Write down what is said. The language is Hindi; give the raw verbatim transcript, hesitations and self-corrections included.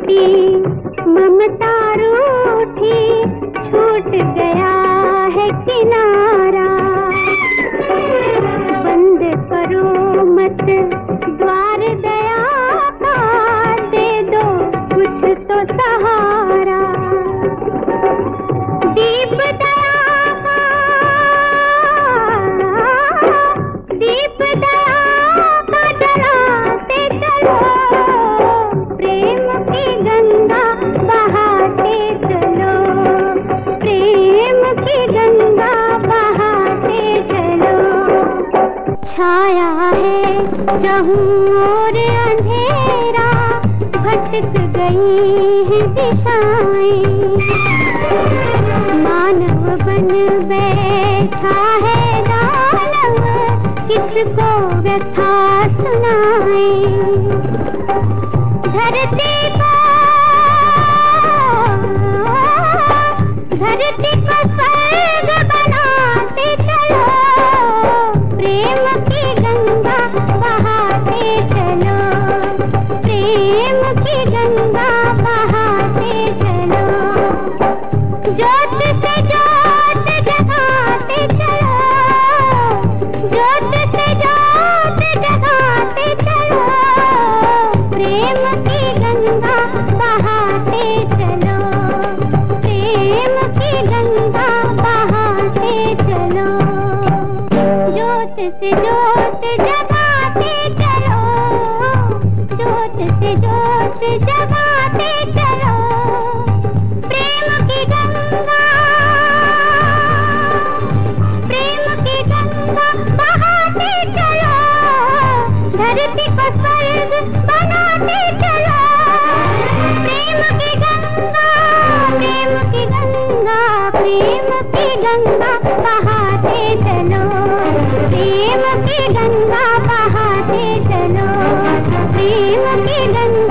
टूटी ममता रूठी, छूट गया है किनारा। बंद करो मत द्वार दया का, दे दो कुछ तो सहारा। दीप दया का, दीप दया का जलाते चलो, प्रेम की गंगा बहाते चलो, प्रेम की गंगा बहाते चलो। छाया है जहूं और अंधेरा, भटक गई है दिशाएं। मानव बन बैठा है दानव, किसको व्यथा सुनाए। धरती को, धरती को स्वर्ग बनाते चलो, प्रेम की गंगा बहाते चलो, प्रेम की गंगा बहाते चलो। ज्योत से ज्योत जगाते चलो, ज्योत से ज्योत जगाते चलो, प्रेम की गंगा बहाते चलो, प्रेम की गंगा बहाते चलो। ज्योत से ज्योत जगाते चलो, ज्योत से ज्योत जगाते चलो, प्रेम की गंगा, प्रेम की गंगा बहाते चलो। धरती को स्वर्ग बनाते चलो, प्रेम की गंगा, प्रेम की गंगा, प्रेम की गंगा बहाते चलो, प्रेम की गंगा बहाते चलो, प्रेम की गंगा।